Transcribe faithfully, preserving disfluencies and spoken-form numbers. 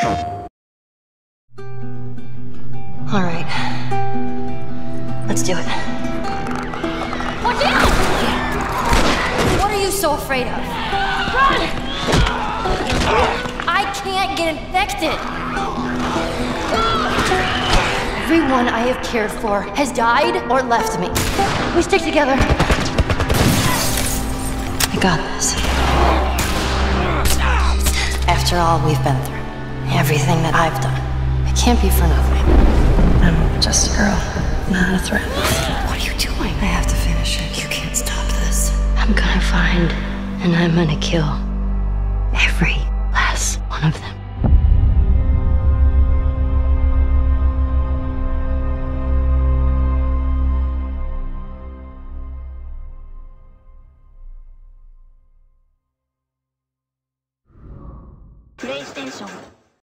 All right. Let's do it. Watch out! What are you so afraid of? Run! I can't get infected. Everyone I have cared for has died or left me. We stick together. I got this. After all we've been through, everything that I've done, it can't be for nothing. I'm just a girl, not a threat. What are you doing? I have to finish it. You can't stop this. I'm gonna find and I'm gonna kill every last one of them.